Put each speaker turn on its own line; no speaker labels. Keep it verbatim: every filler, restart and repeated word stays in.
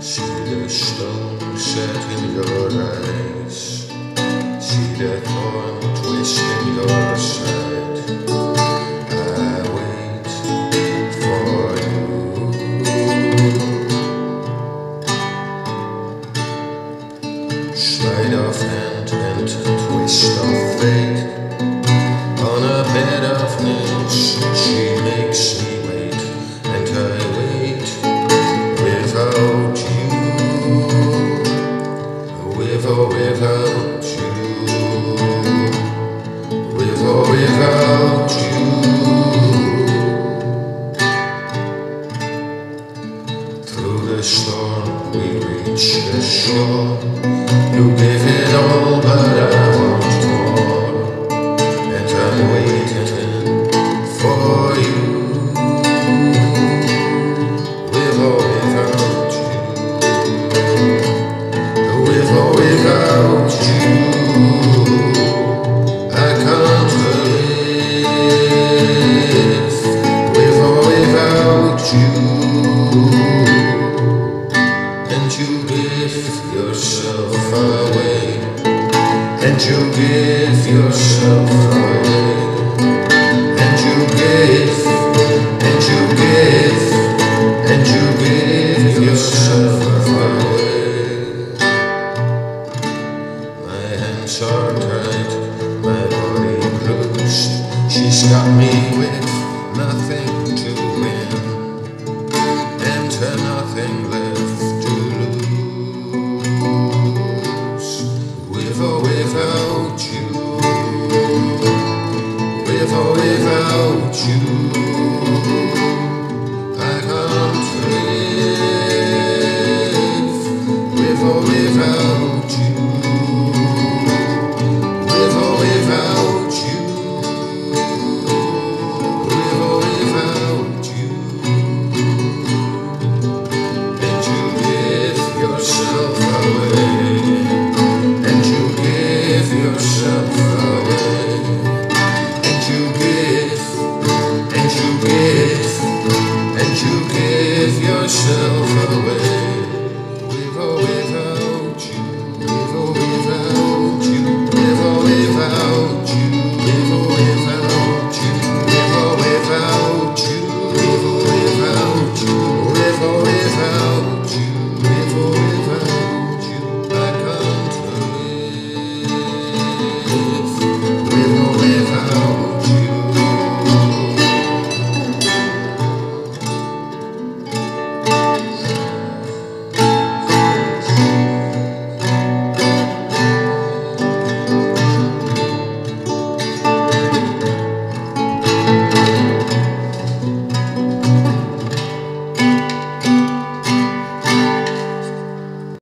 See the stone set in your eyes, see the thorn twist in your side. I wait for you. Sleight of hand and twist of fate. On a bed of nails, she makes me wait, and I wait without you, with or without you, with or without you. Through the storm we reach the shore.